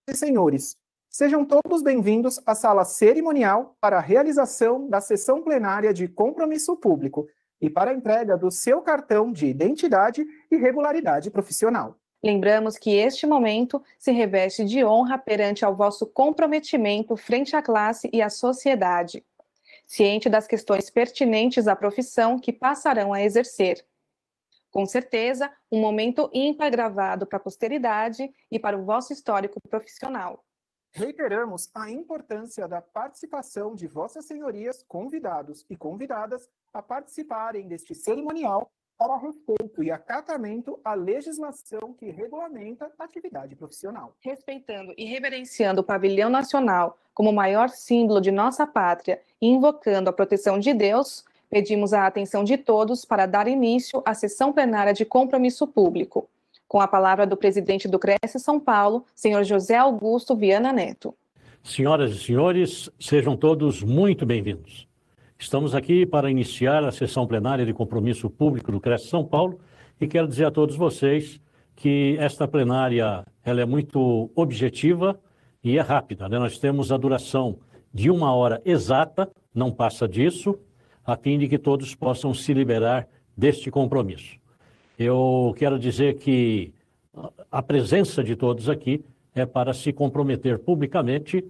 e senhores, sejam todos bem-vindos à sala cerimonial para a realização da sessão plenária de compromisso público e para a entrega do seu cartão de identidade e regularidade profissional. Lembramos que este momento se reveste de honra perante ao vosso comprometimento frente à classe e à sociedade, ciente das questões pertinentes à profissão que passarão a exercer. Com certeza, um momento ímpar gravado para a posteridade e para o vosso histórico profissional. Reiteramos a importância da participação de vossas senhorias, convidados e convidadas, a participarem deste cerimonial para respeito e acatamento à legislação que regulamenta a atividade profissional. Respeitando e reverenciando o pavilhão nacional como o maior símbolo de nossa pátria e invocando a proteção de Deus, pedimos a atenção de todos para dar início à sessão plenária de compromisso público. Com a palavra do presidente do Cresce São Paulo, senhor José Augusto Viana Neto. Senhoras e senhores, sejam todos muito bem-vindos. Estamos aqui para iniciar a sessão plenária de compromisso público do Cresce São Paulo e quero dizer a todos vocês que esta plenária ela é muito objetiva e é rápida, né? Nós temos a duração de 1 hora exata, não passa disso, a fim de que todos possam se liberar deste compromisso. Eu quero dizer que a presença de todos aqui é para se comprometer publicamente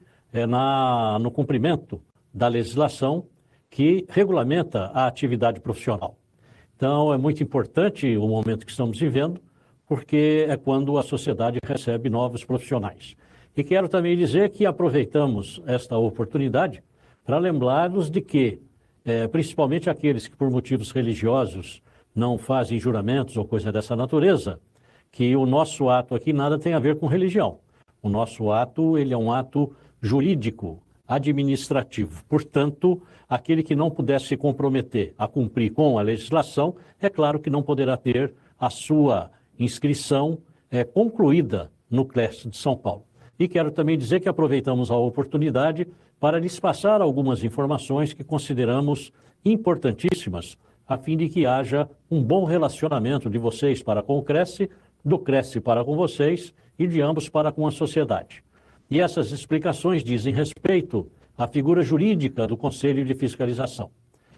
no cumprimento da legislação que regulamenta a atividade profissional. Então, é muito importante o momento que estamos vivendo, porque é quando a sociedade recebe novos profissionais. E quero também dizer que aproveitamos esta oportunidade para lembrá-los de que, principalmente aqueles que por motivos religiosos não fazem juramentos ou coisa dessa natureza, que o nosso ato aqui nada tem a ver com religião. O nosso ato, ele é um ato jurídico, administrativo. Portanto, aquele que não puder se comprometer a cumprir com a legislação, é claro que não poderá ter a sua inscrição concluída no Cresce de São Paulo. E quero também dizer que aproveitamos a oportunidade para lhes passar algumas informações que consideramos importantíssimas, a fim de que haja um bom relacionamento de vocês para com o Cresce, do Cresce para com vocês e de ambos para com a sociedade. E essas explicações dizem respeito à figura jurídica do Conselho de Fiscalização.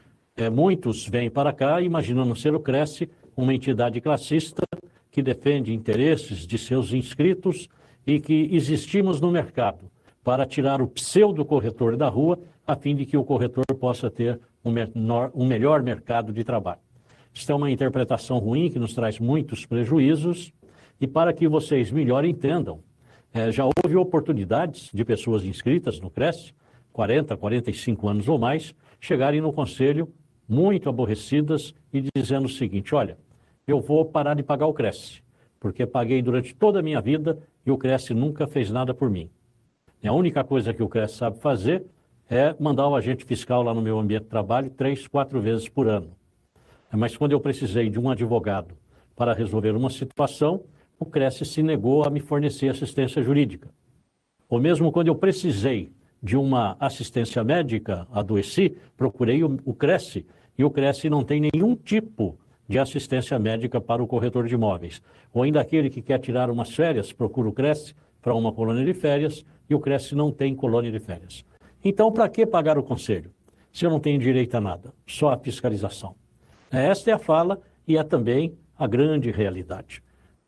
Muitos vêm para cá imaginando ser o Cresce uma entidade classista que defende interesses de seus inscritos e que existimos no mercado para tirar o pseudo-corretor da rua, a fim de que o corretor possa ter um melhor mercado de trabalho. Isso é uma interpretação ruim que nos traz muitos prejuízos e para que vocês melhor entendam, já houve oportunidades de pessoas inscritas no Cresce, 40, 45 anos ou mais, chegarem no conselho muito aborrecidas e dizendo o seguinte: olha, eu vou parar de pagar o Cresce, porque paguei durante toda a minha vida e o Cresce nunca fez nada por mim. A única coisa que o Cresce sabe fazer é mandar o agente fiscal lá no meu ambiente de trabalho 3, 4 vezes por ano. Mas quando eu precisei de um advogado para resolver uma situação, o Cresce se negou a me fornecer assistência jurídica. Ou mesmo quando eu precisei de uma assistência médica, adoeci, procurei o Cresce, e o Cresce não tem nenhum tipo de assistência médica para o corretor de imóveis. Ou ainda aquele que quer tirar umas férias, procura o Cresce para uma colônia de férias, e o Cresce não tem colônia de férias. Então, para que pagar o conselho, se eu não tenho direito a nada? Só a fiscalização. Esta é a fala e é também a grande realidade.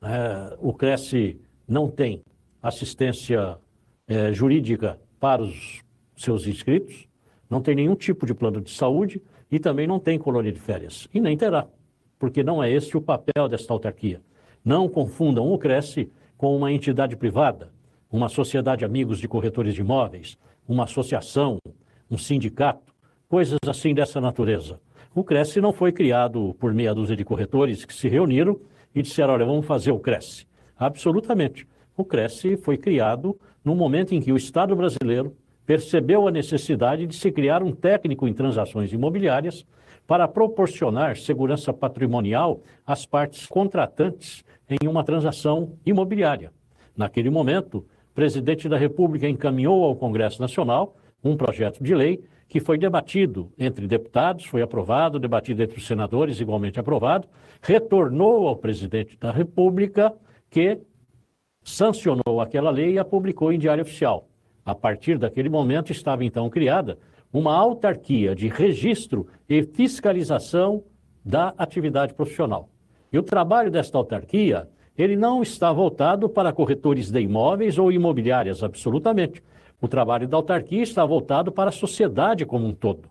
O Cresce não tem assistência jurídica para os seus inscritos, não tem nenhum tipo de plano de saúde e também não tem colônia de férias. E nem terá, porque não é esse o papel desta autarquia. Não confundam o Cresce com uma entidade privada, uma sociedade amigos de corretores de imóveis, uma associação, um sindicato, coisas assim dessa natureza. O Cresce não foi criado por meia dúzia de corretores que se reuniram e disseram: olha, vamos fazer o Cresce. Absolutamente. O Cresce foi criado no momento em que o Estado brasileiro percebeu a necessidade de se criar um técnico em transações imobiliárias para proporcionar segurança patrimonial às partes contratantes em uma transação imobiliária. Naquele momento, o presidente da República encaminhou ao Congresso Nacional um projeto de lei que foi debatido entre deputados, foi aprovado, debatido entre os senadores, igualmente aprovado, retornou ao presidente da República, que sancionou aquela lei e a publicou em Diário Oficial. A partir daquele momento estava então criada uma autarquia de registro e fiscalização da atividade profissional. E o trabalho desta autarquia, ele não está voltado para corretores de imóveis ou imobiliárias, absolutamente. O trabalho da autarquia está voltado para a sociedade como um todo.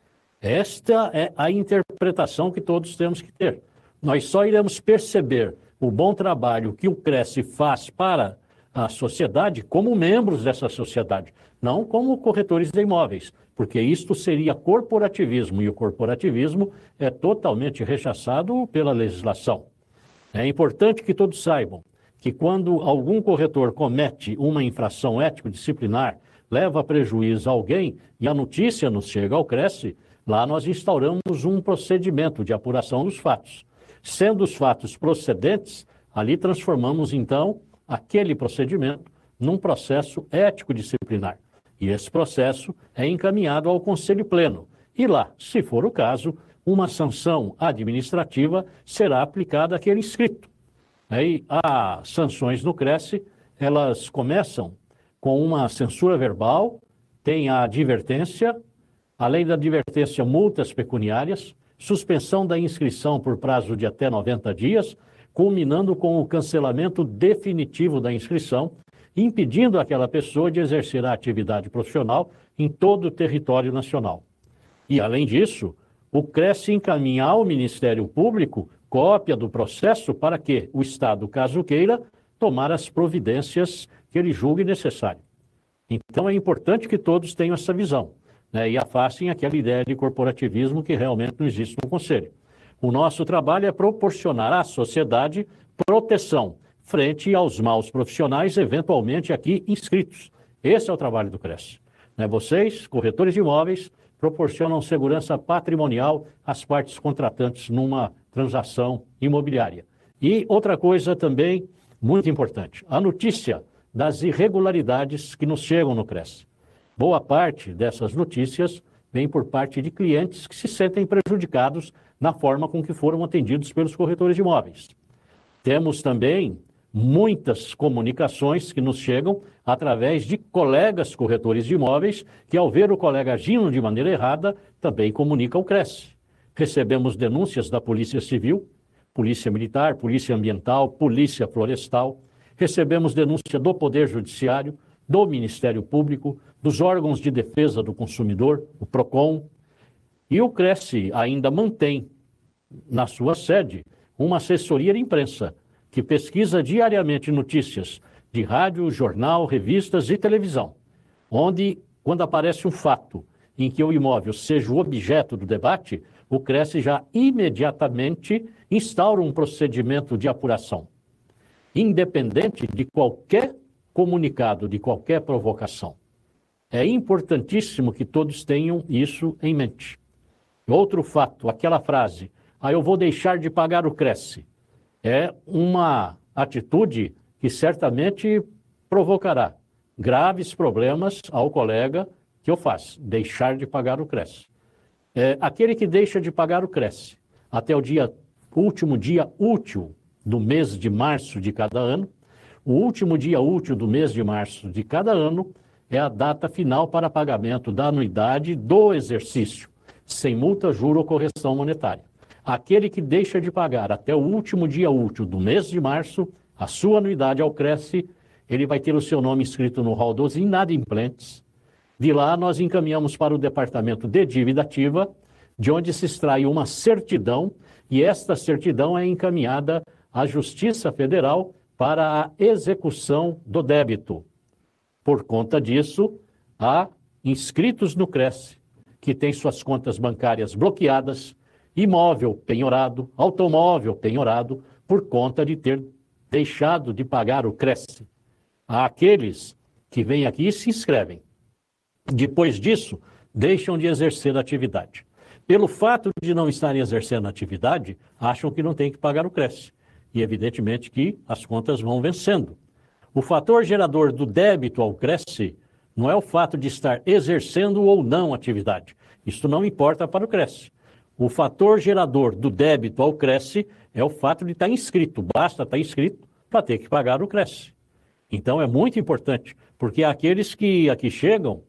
Esta é a interpretação que todos temos que ter. Nós só iremos perceber o bom trabalho que o Cresce faz para a sociedade como membros dessa sociedade, não como corretores de imóveis, porque isto seria corporativismo, e o corporativismo é totalmente rechaçado pela legislação. É importante que todos saibam que quando algum corretor comete uma infração ético-disciplinar, leva prejuízo a alguém e a notícia nos chega ao Cresce, lá nós instauramos um procedimento de apuração dos fatos. Sendo os fatos procedentes, ali transformamos então aquele procedimento num processo ético-disciplinar. E esse processo é encaminhado ao Conselho Pleno. E lá, se for o caso, uma sanção administrativa será aplicada àquele inscrito. Aí, as sanções no Cresce, elas começam com uma censura verbal, tem a advertência, além da advertência, multas pecuniárias, suspensão da inscrição por prazo de até 90 dias, culminando com o cancelamento definitivo da inscrição, impedindo aquela pessoa de exercer a atividade profissional em todo o território nacional. E, além disso, o Cresce encaminha ao Ministério Público cópia do processo para que o Estado, caso queira, tomar as providências que ele julgue necessário. Então, é importante que todos tenham essa visão, né, e afastem aquela ideia de corporativismo que realmente não existe no Conselho. O nosso trabalho é proporcionar à sociedade proteção frente aos maus profissionais, eventualmente aqui inscritos. Esse é o trabalho do Cresce. Né? Vocês, corretores de imóveis, proporcionam segurança patrimonial às partes contratantes numa transação imobiliária. E outra coisa também muito importante, a notícia das irregularidades que nos chegam no Cresce. Boa parte dessas notícias vem por parte de clientes que se sentem prejudicados na forma com que foram atendidos pelos corretores de imóveis. Temos também muitas comunicações que nos chegam através de colegas corretores de imóveis que, ao ver o colega agindo de maneira errada, também comunica ao Cresce. Recebemos denúncias da Polícia Civil, Polícia Militar, Polícia Ambiental, Polícia Florestal. Recebemos denúncia do Poder Judiciário, do Ministério Público, dos órgãos de defesa do consumidor, o PROCON. E o Cresce ainda mantém, na sua sede, uma assessoria de imprensa, que pesquisa diariamente notícias de rádio, jornal, revistas e televisão, onde, quando aparece um fato em que o imóvel seja o objeto do debate, o Cresce já imediatamente instaura um procedimento de apuração, independente de qualquer comunicado, de qualquer provocação. É importantíssimo que todos tenham isso em mente. Outro fato, aquela frase, eu vou deixar de pagar o Cresce, é uma atitude que certamente provocará graves problemas ao colega que eu faço, deixar de pagar o Cresce. Aquele que deixa de pagar o Cresce até o último dia útil do mês de março de cada ano, o último dia útil do mês de março de cada ano é a data final para pagamento da anuidade do exercício, sem multa, juro ou correção monetária. Aquele que deixa de pagar até o último dia útil do mês de março, a sua anuidade ao Cresce, ele vai ter o seu nome inscrito no rol dos inadimplentes. De lá, nós encaminhamos para o Departamento de Dívida Ativa, de onde se extrai uma certidão, e esta certidão é encaminhada à Justiça Federal para a execução do débito. Por conta disso, há inscritos no Cresce, que têm suas contas bancárias bloqueadas, imóvel penhorado, automóvel penhorado, por conta de ter deixado de pagar o Cresce. Há aqueles que vêm aqui e se inscrevem. Depois disso, deixam de exercer a atividade. Pelo fato de não estarem exercendo a atividade, acham que não tem que pagar o Cresce. E evidentemente que as contas vão vencendo. O fator gerador do débito ao Cresce não é o fato de estar exercendo ou não a atividade. Isso não importa para o Cresce. O fator gerador do débito ao Cresce é o fato de estar inscrito. Basta estar inscrito para ter que pagar o Cresce. Então é muito importante, porque aqueles que aqui chegam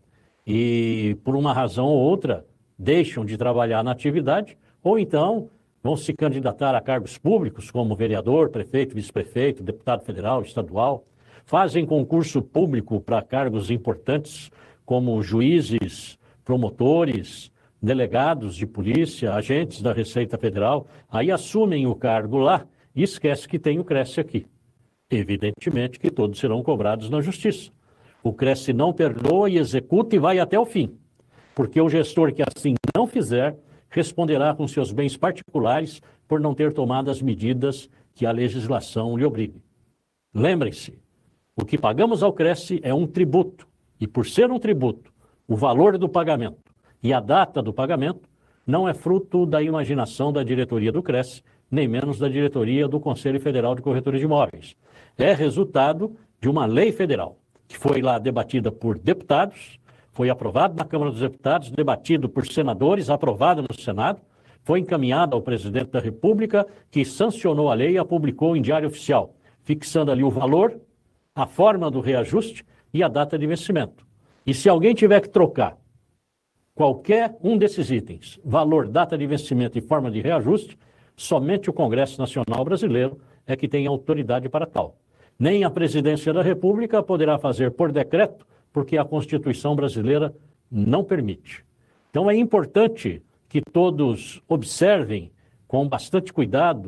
e por uma razão ou outra deixam de trabalhar na atividade, ou então vão se candidatar a cargos públicos, como vereador, prefeito, vice-prefeito, deputado federal, estadual, fazem concurso público para cargos importantes, como juízes, promotores, delegados de polícia, agentes da Receita Federal, aí assumem o cargo lá e esquece que tem o Cresce aqui. Evidentemente que todos serão cobrados na justiça. O Cresce não perdoa e executa e vai até o fim, porque o gestor que assim não fizer responderá com seus bens particulares por não ter tomado as medidas que a legislação lhe obriga. Lembrem-se, o que pagamos ao Cresce é um tributo, e por ser um tributo, o valor do pagamento e a data do pagamento não é fruto da imaginação da diretoria do Cresce, nem menos da diretoria do Conselho Federal de Corretores de Imóveis. É resultado de uma lei federal, que foi lá debatida por deputados, foi aprovado na Câmara dos Deputados, debatido por senadores, aprovado no Senado, foi encaminhado ao presidente da República, que sancionou a lei e a publicou em Diário Oficial, fixando ali o valor, a forma do reajuste e a data de vencimento. E se alguém tiver que trocar qualquer um desses itens, valor, data de vencimento e forma de reajuste, somente o Congresso Nacional Brasileiro é que tem autoridade para tal. Nem a Presidência da República poderá fazer por decreto, porque a Constituição brasileira não permite. Então é importante que todos observem com bastante cuidado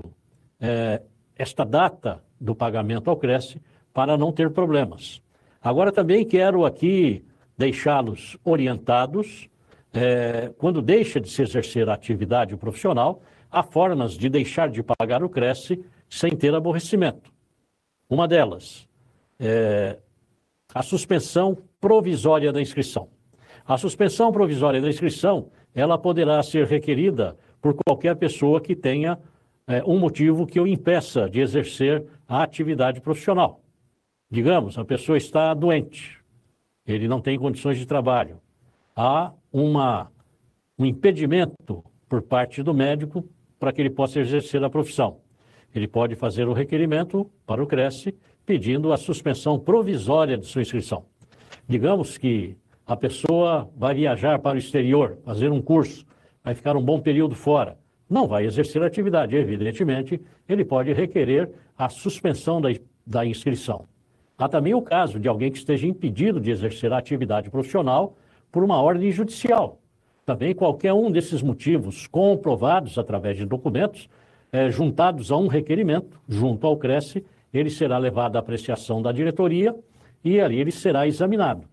esta data do pagamento ao Cresce para não ter problemas. Agora também quero aqui deixá-los orientados, quando deixa de se exercer a atividade profissional, há formas de deixar de pagar o Cresce sem ter aborrecimento. Uma delas é a suspensão provisória da inscrição. A suspensão provisória da inscrição, ela poderá ser requerida por qualquer pessoa que tenha um motivo que o impeça de exercer a atividade profissional. Digamos, a pessoa está doente, ele não tem condições de trabalho. Há um impedimento por parte do médico para que ele possa exercer a profissão. Ele pode fazer o requerimento para o Cresce pedindo a suspensão provisória de sua inscrição. Digamos que a pessoa vai viajar para o exterior, fazer um curso, vai ficar um bom período fora, não vai exercer a atividade. Evidentemente, ele pode requerer a suspensão da inscrição. Há também o caso de alguém que esteja impedido de exercer a atividade profissional por uma ordem judicial. Também qualquer um desses motivos comprovados através de documentos, juntados a um requerimento junto ao Cresce, ele será levado à apreciação da diretoria e ali ele será examinado.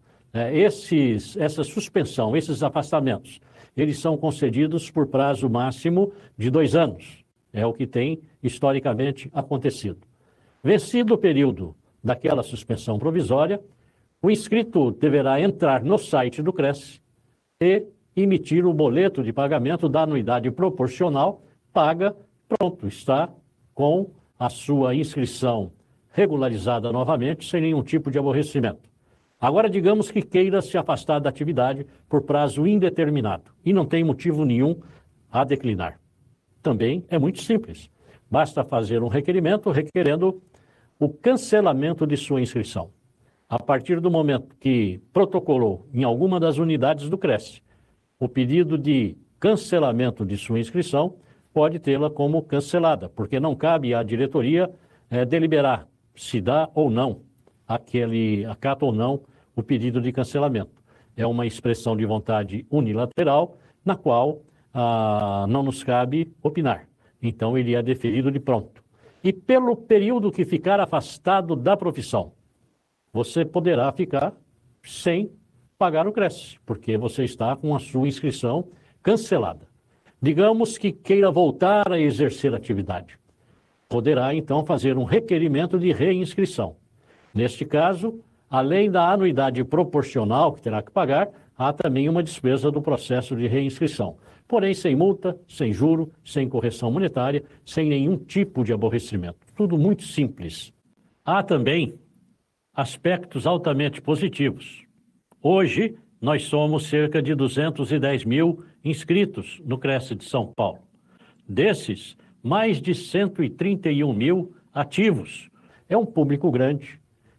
Essa suspensão, esses afastamentos, eles são concedidos por prazo máximo de 2 anos. É o que tem historicamente acontecido. Vencido o período daquela suspensão provisória, o inscrito deverá entrar no site do Cresce e emitir o boleto de pagamento da anuidade proporcional, paga, pronto, está com a sua inscrição regularizada novamente, sem nenhum tipo de aborrecimento. Agora, digamos que queira se afastar da atividade por prazo indeterminado e não tem motivo nenhum a declinar. Também é muito simples. Basta fazer um requerimento requerendo o cancelamento de sua inscrição. A partir do momento que protocolou em alguma das unidades do Cresce o pedido de cancelamento de sua inscrição, pode tê-la como cancelada, porque não cabe à diretoria deliberar se dá ou não, acata ou não o pedido de cancelamento. É uma expressão de vontade unilateral, na qual não nos cabe opinar. Então, ele é deferido de pronto. E pelo período que ficar afastado da profissão, você poderá ficar sem pagar o Cresce, porque você está com a sua inscrição cancelada. Digamos que queira voltar a exercer atividade. Poderá, então, fazer um requerimento de reinscrição. Neste caso, além da anuidade proporcional que terá que pagar, há também uma despesa do processo de reinscrição. Porém, sem multa, sem juro, sem correção monetária, sem nenhum tipo de aborrecimento. Tudo muito simples. Há também aspectos altamente positivos. Hoje, nós somos cerca de 210 mil inscritos no Cresce de São Paulo. Desses, mais de 131 mil ativos. É um público grande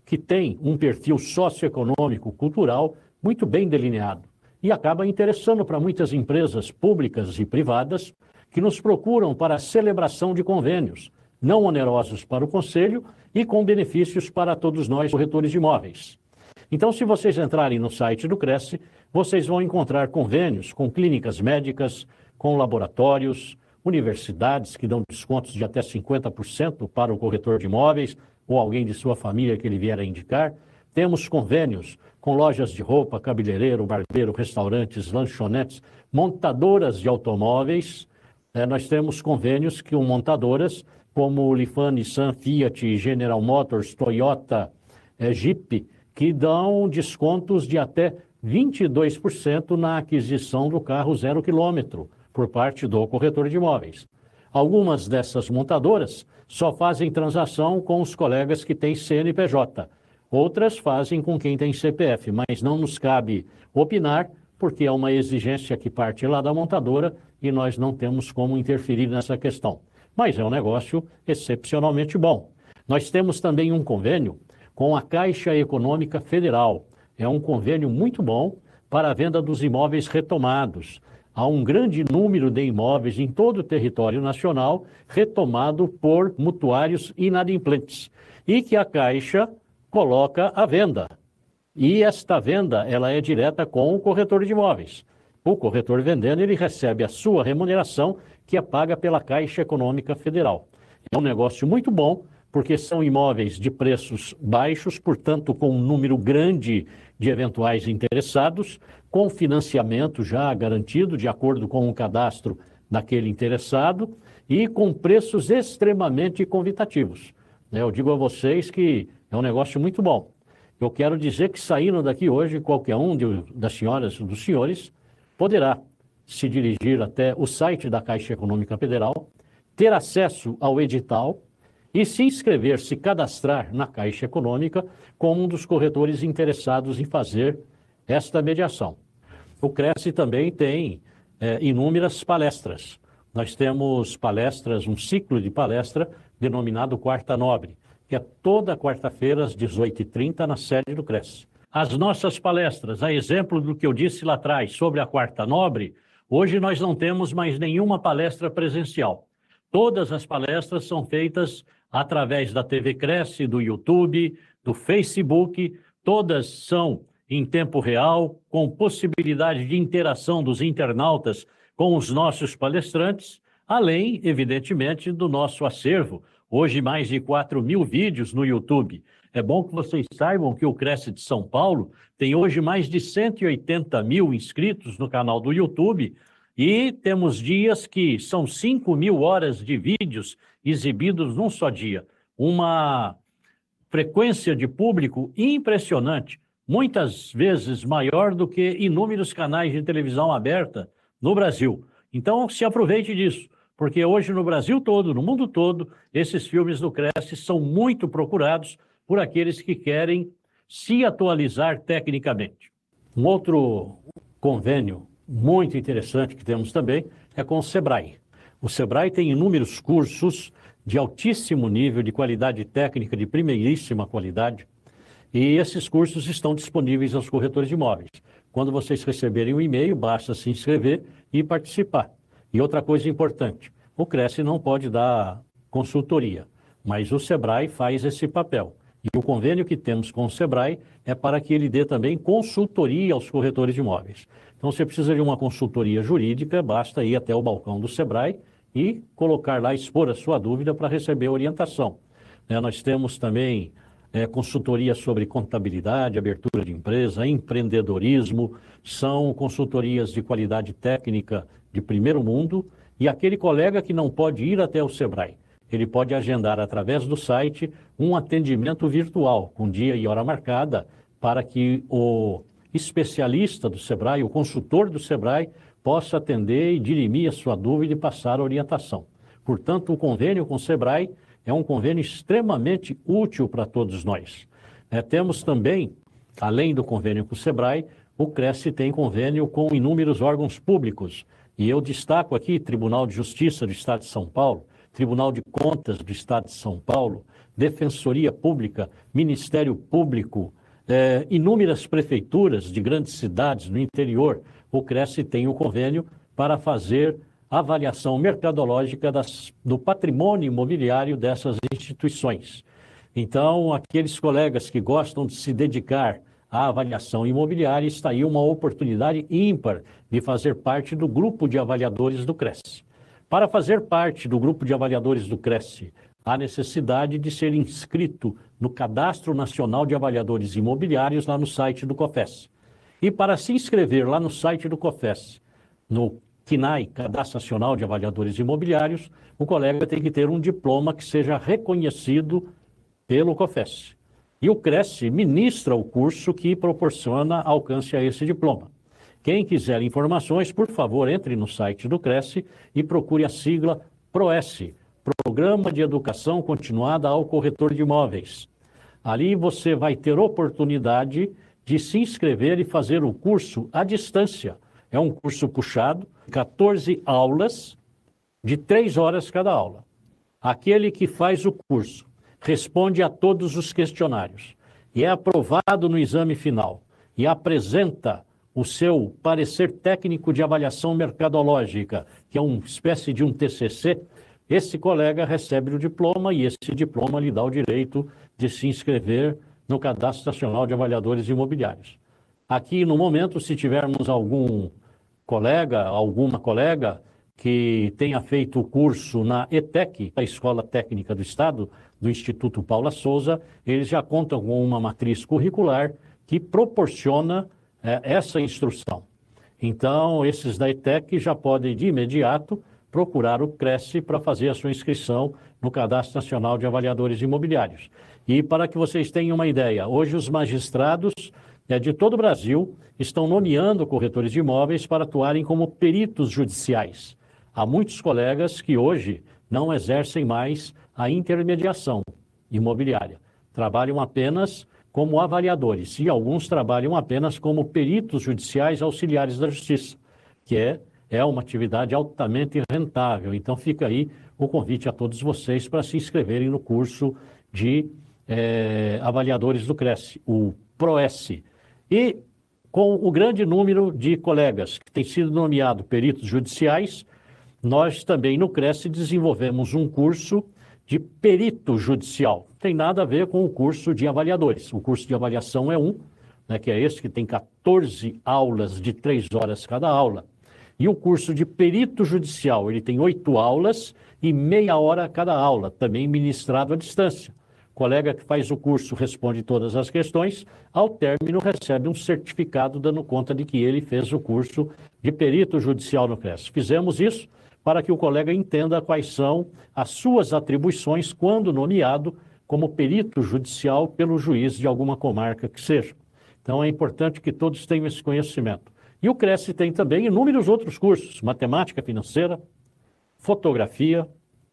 que tem um perfil socioeconômico, cultural muito bem delineado e acaba interessando para muitas empresas públicas e privadas que nos procuram para a celebração de convênios, não onerosos para o Conselho e com benefícios para todos nós, corretores de imóveis. Então, se vocês entrarem no site do Cresce, vocês vão encontrar convênios com clínicas médicas, com laboratórios, universidades que dão descontos de até 50% para o corretor de imóveis ou alguém de sua família que ele vier a indicar. Temos convênios com lojas de roupa, cabeleireiro, barbeiro, restaurantes, lanchonetes, montadoras de automóveis. Nós temos convênios com montadoras como Lifan, Nissan, Fiat, General Motors, Toyota, Jeep, que dão descontos de até 22% na aquisição do carro 0 km por parte do corretor de imóveis. Algumas dessas montadoras só fazem transação com os colegas que têm CNPJ. Outras fazem com quem tem CPF, mas não nos cabe opinar, porque é uma exigência que parte lá da montadora e nós não temos como interferir nessa questão. Mas é um negócio excepcionalmente bom. Nós temos também um convênio com a Caixa Econômica Federal. É um convênio muito bom para a venda dos imóveis retomados. Há um grande número de imóveis em todo o território nacional retomado por mutuários inadimplentes e que a Caixa coloca à venda. E esta venda ela é direta com o corretor de imóveis. O corretor vendendo, ele recebe a sua remuneração, que é paga pela Caixa Econômica Federal. É um negócio muito bom, porque são imóveis de preços baixos, portanto, com um número grande de eventuais interessados, com financiamento já garantido, de acordo com o cadastro daquele interessado, e com preços extremamente convidativos. Eu digo a vocês que é um negócio muito bom. Eu quero dizer que saindo daqui hoje, qualquer um das senhoras ou dos senhores poderá se dirigir até o site da Caixa Econômica Federal, ter acesso ao edital e se inscrever, se cadastrar na Caixa Econômica como um dos corretores interessados em fazer esta mediação. O Cresce também tem inúmeras palestras. Nós temos palestras, um ciclo de palestra denominado Quarta Nobre, que é toda quarta-feira às 18h30 na sede do Cresce. As nossas palestras, a exemplo do que eu disse lá atrás sobre a Quarta Nobre, hoje nós não temos mais nenhuma palestra presencial. Todas as palestras são feitas através da TV Cresce, do YouTube, do Facebook, todas são em tempo real, com possibilidade de interação dos internautas com os nossos palestrantes, além, evidentemente, do nosso acervo. Hoje, mais de 4.000 vídeos no YouTube. É bom que vocês saibam que o Cresce de São Paulo tem hoje mais de 180.000 inscritos no canal do YouTube e temos dias que são 5.000 horas de vídeos exibidos num só dia. Uma frequência de público impressionante, muitas vezes maior do que inúmeros canais de televisão aberta no Brasil. Então, se aproveite disso, porque hoje no Brasil todo, no mundo todo, esses filmes do Cresce são muito procurados por aqueles que querem se atualizar tecnicamente. Um outro convênio muito interessante que temos também é com o Sebrae. O Sebrae tem inúmeros cursos de altíssimo nível, de qualidade técnica, de primeiríssima qualidade, e esses cursos estão disponíveis aos corretores de imóveis. Quando vocês receberem o e-mail, basta se inscrever e participar. E outra coisa importante, o Cresce não pode dar consultoria, mas o Sebrae faz esse papel. E o convênio que temos com o Sebrae é para que ele dê também consultoria aos corretores de imóveis. Então, se precisa de uma consultoria jurídica, basta ir até o balcão do Sebrae e colocar lá, expor a sua dúvida para receber orientação. Nós temos também consultoria sobre contabilidade, abertura de empresa, empreendedorismo, são consultorias de qualidade técnica de primeiro mundo, e aquele colega que não pode ir até o Sebrae, ele pode agendar através do site um atendimento virtual, com dia e hora marcada, para que o especialista do Sebrae, o consultor do Sebrae, possa atender e dirimir a sua dúvida e passar a orientação. Portanto, o convênio com o Sebrae é um convênio extremamente útil para todos nós. Temos também, além do convênio com o Sebrae, o Cresce tem convênio com inúmeros órgãos públicos. E eu destaco aqui Tribunal de Justiça do Estado de São Paulo, Tribunal de Contas do Estado de São Paulo, Defensoria Pública, Ministério Público, inúmeras prefeituras de grandes cidades no interior, o Cresce tem o convênio para fazer avaliação mercadológica do patrimônio imobiliário dessas instituições. Então, aqueles colegas que gostam de se dedicar à avaliação imobiliária, está aí uma oportunidade ímpar de fazer parte do grupo de avaliadores do Cresce. Para fazer parte do grupo de avaliadores do Cresce, há necessidade de ser inscrito no Cadastro Nacional de Avaliadores Imobiliários lá no site do COFES. E para se inscrever lá no site do COFES, no CNAI, Cadastro Nacional de Avaliadores Imobiliários, o colega tem que ter um diploma que seja reconhecido pelo COFES. E o Cresce ministra o curso que proporciona alcance a esse diploma. Quem quiser informações, por favor, entre no site do Cresce e procure a sigla PROES, Programa de Educação Continuada ao Corretor de Imóveis. Ali você vai ter oportunidade de se inscrever e fazer o curso à distância. É um curso puxado, 14 aulas, de 3 horas cada aula. Aquele que faz o curso responde a todos os questionários e é aprovado no exame final e apresenta o seu parecer técnico de avaliação mercadológica, que é uma espécie de um TCC, esse colega recebe o diploma e esse diploma lhe dá o direito de se inscrever no Cadastro Nacional de Avaliadores Imobiliários. Aqui, no momento, se tivermos algum colega, alguma colega que tenha feito o curso na ETEC, a Escola Técnica do Estado, do Instituto Paula Souza, eles já contam com uma matriz curricular que proporciona essa instrução. Então, esses da ETEC já podem, de imediato, procurar o Cresce para fazer a sua inscrição no Cadastro Nacional de Avaliadores Imobiliários. E para que vocês tenham uma ideia, hoje os magistrados de todo o Brasil estão nomeando corretores de imóveis para atuarem como peritos judiciais. Há muitos colegas que hoje não exercem mais a intermediação imobiliária. Trabalham apenas como avaliadores e alguns trabalham apenas como peritos judiciais auxiliares da Justiça, que é uma atividade altamente rentável. Então fica aí o convite a todos vocês para se inscreverem no curso de avaliadores do Cresce, o PROES. E com o grande número de colegas que têm sido nomeados peritos judiciais, nós também no Cresce desenvolvemos um curso de perito judicial. Não tem nada a ver com o curso de avaliadores. O curso de avaliação é que é esse que tem 14 aulas de 3 horas cada aula. E o curso de perito judicial, ele tem 8 aulas e meia hora cada aula, também ministrado à distância. O colega que faz o curso responde todas as questões, ao término recebe um certificado dando conta de que ele fez o curso de perito judicial no Cresce. Fizemos isso para que o colega entenda quais são as suas atribuições quando nomeado como perito judicial pelo juiz de alguma comarca que seja. Então é importante que todos tenham esse conhecimento. E o Cresce tem também inúmeros outros cursos, matemática financeira, fotografia,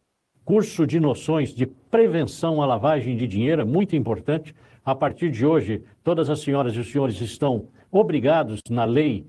curso de noções de prevenção à lavagem de dinheiro, muito importante. A partir de hoje, todas as senhoras e os senhores estão obrigados na Lei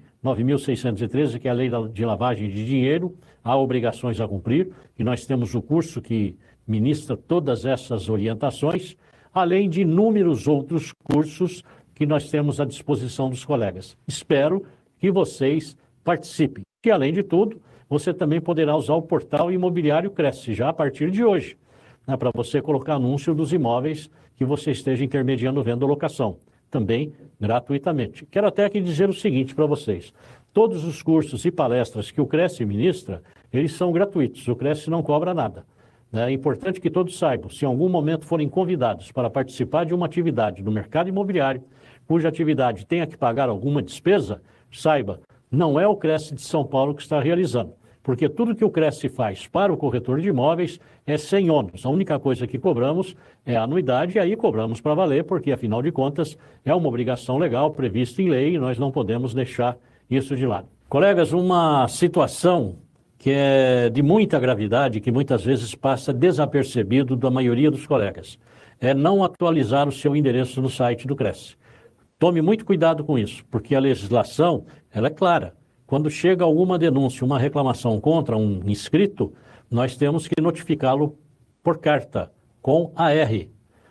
9.613, que é a Lei de Lavagem de Dinheiro, há obrigações a cumprir, e nós temos o curso que ministra todas essas orientações, além de inúmeros outros cursos que nós temos à disposição dos colegas. Espero que vocês participem. E, além de tudo, você também poderá usar o portal Imobiliário Cresce, já a partir de hoje, para você colocar anúncio dos imóveis que você esteja intermediando venda ou locação, também gratuitamente. Quero até aqui dizer o seguinte para vocês: todos os cursos e palestras que o Cresce ministra, eles são gratuitos, o Cresce não cobra nada. É importante que todos saibam, se em algum momento forem convidados para participar de uma atividade no mercado imobiliário, cuja atividade tenha que pagar alguma despesa, saiba, não é o Cresce de São Paulo que está realizando, porque tudo que o Cresce faz para o corretor de imóveis é sem ônus. A única coisa que cobramos é a anuidade, e aí cobramos para valer, porque, afinal de contas, é uma obrigação legal prevista em lei e nós não podemos deixar isso de lado. Colegas, uma situação que é de muita gravidade, que muitas vezes passa desapercebido da maioria dos colegas, é não atualizar o seu endereço no site do Cresce. Tome muito cuidado com isso, porque a legislação ela é clara. Quando chega alguma denúncia, uma reclamação contra um inscrito, nós temos que notificá-lo por carta, com AR,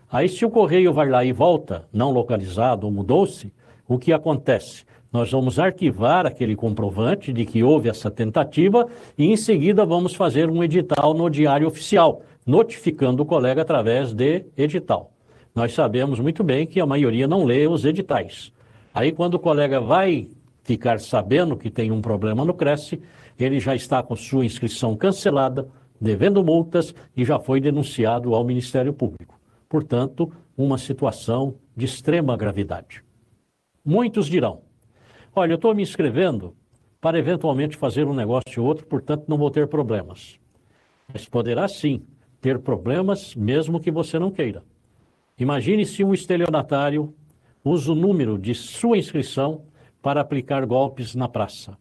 Aí, se o correio vai lá e volta, não localizado ou mudou-se, o que acontece? Nós vamos arquivar aquele comprovante de que houve essa tentativa e, em seguida, vamos fazer um edital no Diário Oficial, notificando o colega através de edital. Nós sabemos muito bem que a maioria não lê os editais. Aí, quando o colega vai ficar sabendo que tem um problema no Cresce, ele já está com sua inscrição cancelada, devendo multas e já foi denunciado ao Ministério Público. Portanto, uma situação de extrema gravidade. Muitos dirão, olha, eu estou me inscrevendo para eventualmente fazer um negócio ou outro, portanto não vou ter problemas. Mas poderá sim ter problemas mesmo que você não queira. Imagine se um estelionatário usa o número de sua inscrição para aplicar golpes na praça.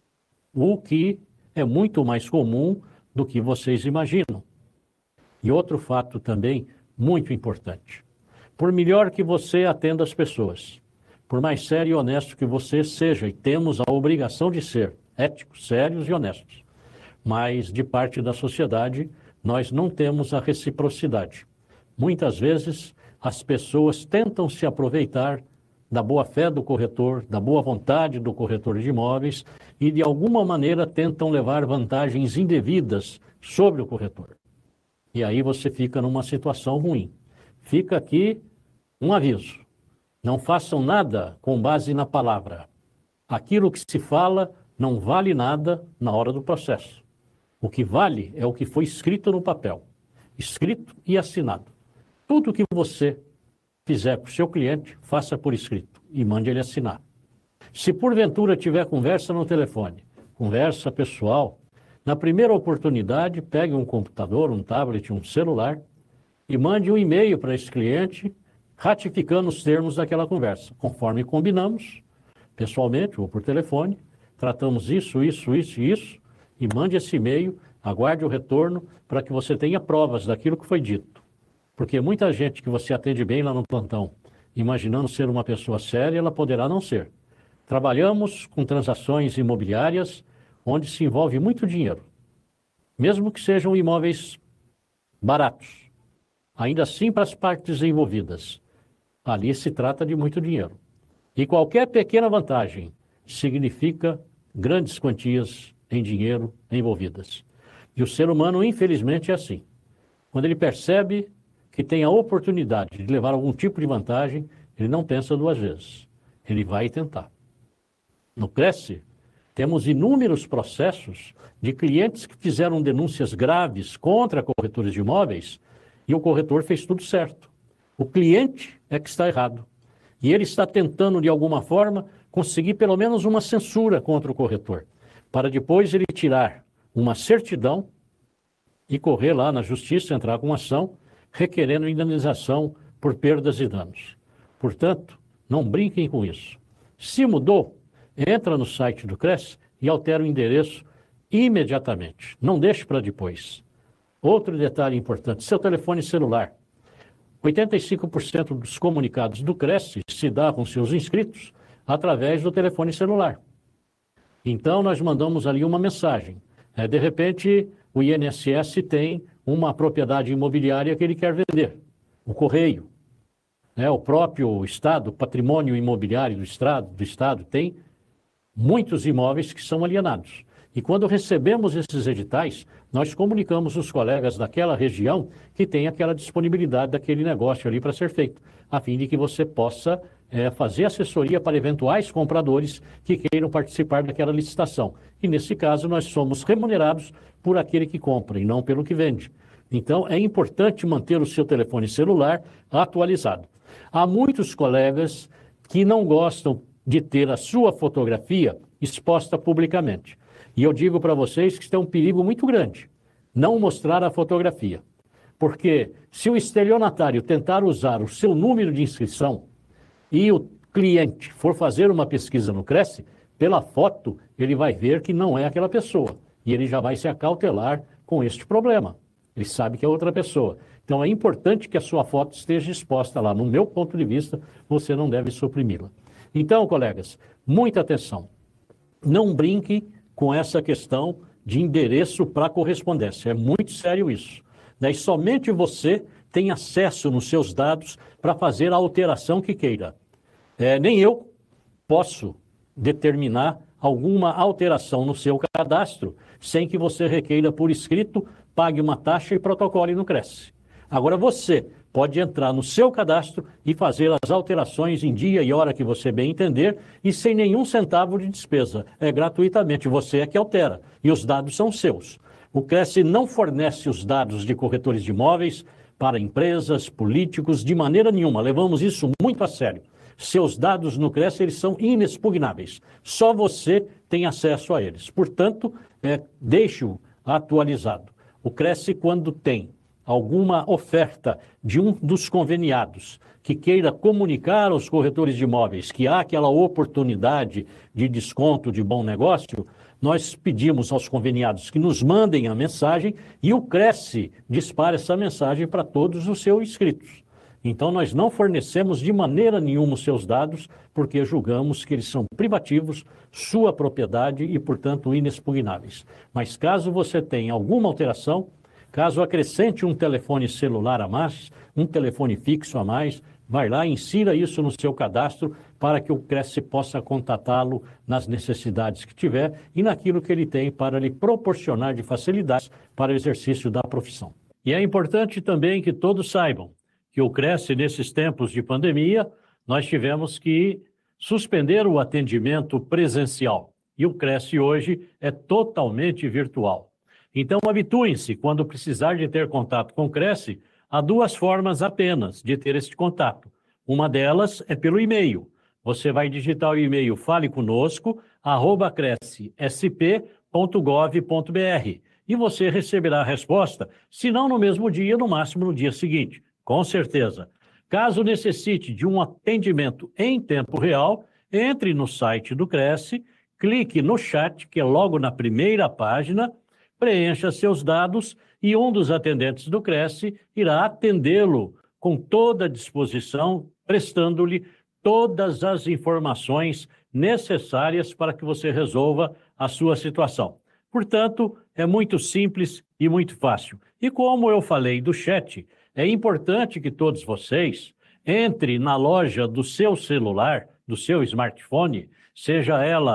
O que é muito mais comum do que vocês imaginam. E outro fato também muito importante. Por melhor que você atenda as pessoas, por mais sério e honesto que você seja, e temos a obrigação de ser éticos, sérios e honestos, mas de parte da sociedade nós não temos a reciprocidade. Muitas vezes as pessoas tentam se aproveitar da boa-fé do corretor, da boa vontade do corretor de imóveis e de alguma maneira tentam levar vantagens indevidas sobre o corretor. E aí você fica numa situação ruim. Fica aqui um aviso. Não façam nada com base na palavra. Aquilo que se fala não vale nada na hora do processo. O que vale é o que foi escrito no papel. Escrito e assinado. Tudo que você fizer para o seu cliente, faça por escrito e mande ele assinar. Se porventura tiver conversa no telefone, conversa pessoal, na primeira oportunidade, pegue um computador, um tablet, um celular e mande um e-mail para esse cliente ratificando os termos daquela conversa. Conforme combinamos, pessoalmente ou por telefone, tratamos isso e mande esse e-mail, aguarde o retorno para que você tenha provas daquilo que foi dito. Porque muita gente que você atende bem lá no plantão, imaginando ser uma pessoa séria, ela poderá não ser. Trabalhamos com transações imobiliárias onde se envolve muito dinheiro, mesmo que sejam imóveis baratos. Ainda assim, para as partes envolvidas, ali se trata de muito dinheiro. E qualquer pequena vantagem significa grandes quantias em dinheiro envolvidas. E o ser humano, infelizmente, é assim. Quando ele percebe que tem a oportunidade de levar algum tipo de vantagem, ele não pensa duas vezes. Ele vai tentar. No Cresce, temos inúmeros processos de clientes que fizeram denúncias graves contra corretores de imóveis e o corretor fez tudo certo. O cliente é que está errado. E ele está tentando, de alguma forma, conseguir pelo menos uma censura contra o corretor, para depois ele tirar uma certidão e correr lá na justiça, entrar com ação, requerendo indenização por perdas e danos. Portanto, não brinquem com isso. Se mudou, entra no site do Cresce e altera o endereço imediatamente. Não deixe para depois. Outro detalhe importante, seu telefone celular. 85% dos comunicados do Cresce se dá com seus inscritos através do telefone celular. Então, nós mandamos ali uma mensagem. De repente, o INSS tem uma propriedade imobiliária que ele quer vender. O correio, o próprio Estado, o patrimônio imobiliário do Estado tem muitos imóveis que são alienados. E quando recebemos esses editais, nós comunicamos os colegas daquela região que tem aquela disponibilidade daquele negócio ali para ser feito, a fim de que você possa fazer assessoria para eventuais compradores que queiram participar daquela licitação. E nesse caso, nós somos remunerados por aquele que compra e não pelo que vende. Então, é importante manter o seu telefone celular atualizado. Há muitos colegas que não gostam de ter a sua fotografia exposta publicamente. E eu digo para vocês que isso é um perigo muito grande, não mostrar a fotografia. Porque se o estelionatário tentar usar o seu número de inscrição e o cliente for fazer uma pesquisa no Cresce, pela foto ele vai ver que não é aquela pessoa. E ele já vai se acautelar com este problema. Ele sabe que é outra pessoa. Então é importante que a sua foto esteja exposta lá. No meu ponto de vista, você não deve suprimi-la. Então, colegas, muita atenção. Não brinque com essa questão de endereço para correspondência. É muito sério isso. E somente você tem acesso nos seus dados para fazer a alteração que queira. Nem eu posso determinar alguma alteração no seu cadastro sem que você requeira por escrito, pague uma taxa e protocole no Cresce. Agora você pode entrar no seu cadastro e fazer as alterações em dia e hora que você bem entender e sem nenhum centavo de despesa. É gratuitamente, você é que altera e os dados são seus. O Cresce não fornece os dados de corretores de imóveis para empresas, políticos, de maneira nenhuma. Levamos isso muito a sério. Seus dados no Cresce, eles são inexpugnáveis. Só você tem acesso a eles. Portanto, deixe-o atualizado. O Cresce, quando tem alguma oferta de um dos conveniados que queira comunicar aos corretores de imóveis que há aquela oportunidade de desconto, de bom negócio, nós pedimos aos conveniados que nos mandem a mensagem e o Cresce dispara essa mensagem para todos os seus inscritos. Então, nós não fornecemos de maneira nenhuma os seus dados, porque julgamos que eles são privativos, sua propriedade e, portanto, inexpugnáveis. Mas caso você tenha alguma alteração, caso acrescente um telefone celular a mais, um telefone fixo a mais, vai lá e insira isso no seu cadastro para que o Cresce possa contatá-lo nas necessidades que tiver e naquilo que ele tem para lhe proporcionar de facilidades para o exercício da profissão. E é importante também que todos saibam que o Cresce, nesses tempos de pandemia, nós tivemos que suspender o atendimento presencial. E o Cresce hoje é totalmente virtual. Então, habituem-se, quando precisar de ter contato com o Cresce, há duas formas apenas de ter este contato. Uma delas é pelo e-mail. Você vai digitar o e-mail faleconosco@crescsp.gov.br e você receberá a resposta, se não no mesmo dia, no máximo no dia seguinte. Com certeza. Caso necessite de um atendimento em tempo real, entre no site do Cresce, clique no chat, que é logo na primeira página, preencha seus dados e um dos atendentes do Cresce irá atendê-lo com toda a disposição, prestando-lhe todas as informações necessárias para que você resolva a sua situação. Portanto, é muito simples e muito fácil. E como eu falei do chat, é importante que todos vocês entrem na loja do seu celular, do seu smartphone, seja ela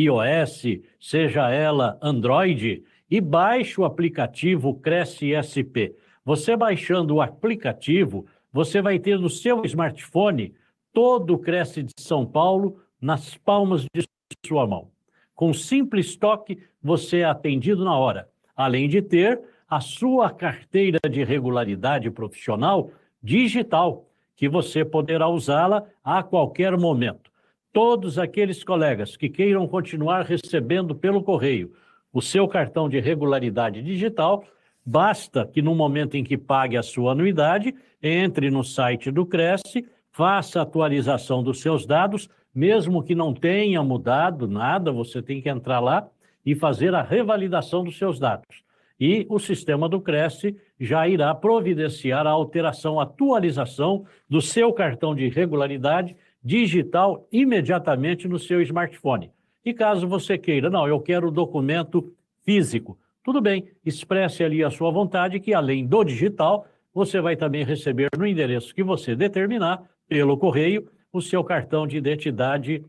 iOS, seja ela Android, e baixe o aplicativo Cresce SP. Você baixando o aplicativo, você vai ter no seu smartphone todo o Cresce de São Paulo nas palmas de sua mão. Com simples toque, você é atendido na hora, além de ter a sua carteira de regularidade profissional digital, que você poderá usá-la a qualquer momento. Todos aqueles colegas que queiram continuar recebendo pelo correio o seu cartão de regularidade digital, basta que no momento em que pague a sua anuidade, entre no site do Cresce, faça a atualização dos seus dados, mesmo que não tenha mudado nada, você tem que entrar lá e fazer a revalidação dos seus dados. E o sistema do Cresce já irá providenciar a alteração, a atualização do seu cartão de regularidade digital imediatamente no seu smartphone. E caso você queira, não, eu quero o documento físico, tudo bem, expresse ali a sua vontade que além do digital, você vai também receber no endereço que você determinar, pelo correio, o seu cartão de identidade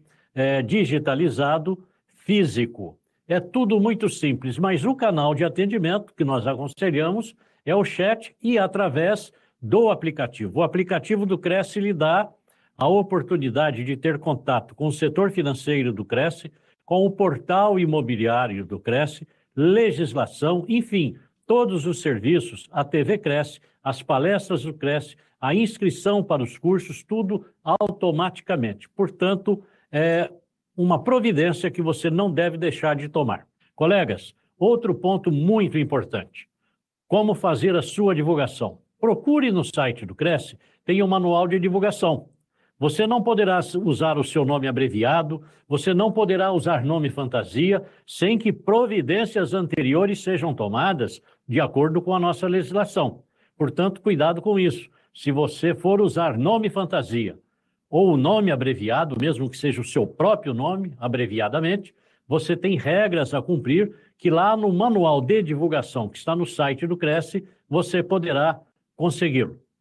digitalizado físico. É tudo muito simples, mas o canal de atendimento que nós aconselhamos é o chat e através do aplicativo. O aplicativo do Cresce lhe dá a oportunidade de ter contato com o setor financeiro do Cresce, com o portal imobiliário do Cresce, legislação, enfim, todos os serviços, a TV Cresce, as palestras do Cresce, a inscrição para os cursos, tudo automaticamente. Portanto, é uma providência que você não deve deixar de tomar. Colegas, outro ponto muito importante. Como fazer a sua divulgação? Procure no site do Cresce, tem um manual de divulgação. Você não poderá usar o seu nome abreviado, você não poderá usar nome fantasia, sem que providências anteriores sejam tomadas de acordo com a nossa legislação. Portanto, cuidado com isso. Se você for usar nome fantasia ou nome abreviado, mesmo que seja o seu próprio nome, abreviadamente, você tem regras a cumprir que lá no manual de divulgação que está no site do Cresce, você poderá consegui-lo.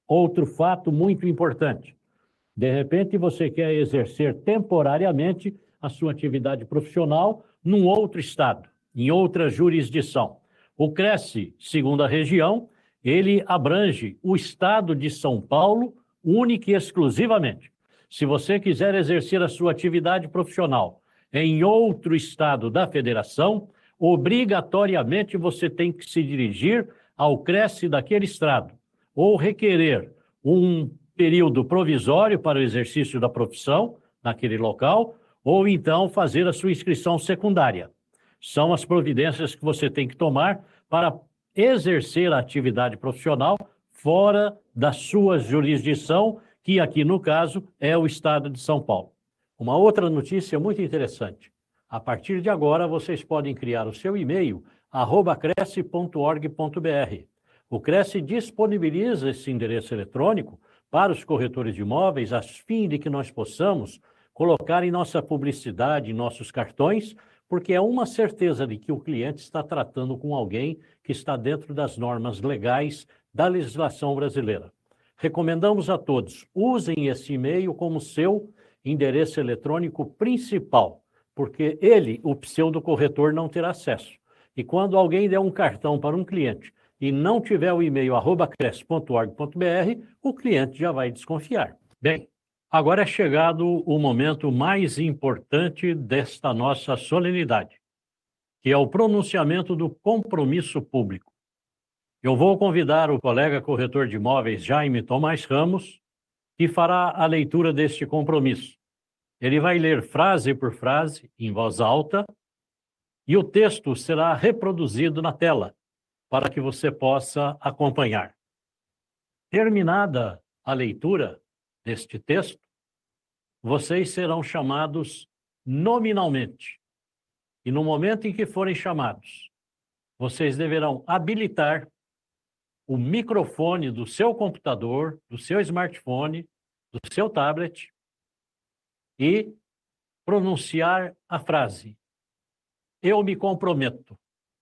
outro fato muito importante. De repente, você quer exercer temporariamente a sua atividade profissional num outro estado, em outra jurisdição. O Cresce, segundo a região, ele abrange o estado de São Paulo, única e exclusivamente. Se você quiser exercer a sua atividade profissional em outro estado da federação, obrigatoriamente você tem que se dirigir ao Cresce daquele estado, ou requerer um período provisório para o exercício da profissão naquele local, ou então fazer a sua inscrição secundária. São as providências que você tem que tomar para exercer a atividade profissional fora da sua jurisdição, que aqui, no caso, é o estado de São Paulo. Uma outra notícia muito interessante. A partir de agora, vocês podem criar o seu e-mail, @cresce.org.br. O Cresce disponibiliza esse endereço eletrônico para os corretores de imóveis, a fim de que nós possamos colocar em nossa publicidade, em nossos cartões, porque é uma certeza de que o cliente está tratando com alguém que está dentro das normas legais da legislação brasileira. Recomendamos a todos, usem esse e-mail como seu endereço eletrônico principal, porque ele, o pseudo-corretor, não terá acesso. E quando alguém der um cartão para um cliente e não tiver o e-mail @cresce.org.br, o cliente já vai desconfiar. Bem, agora é chegado o momento mais importante desta nossa solenidade, que é o pronunciamento do compromisso público. Eu vou convidar o colega corretor de imóveis, Jaime Tomás Ramos, que fará a leitura deste compromisso. Ele vai ler frase por frase, em voz alta, e o texto será reproduzido na tela, para que você possa acompanhar. Terminada a leitura deste texto, vocês serão chamados nominalmente. E no momento em que forem chamados, vocês deverão habilitar o microfone do seu computador, do seu smartphone, do seu tablet e pronunciar a frase: "Eu me comprometo",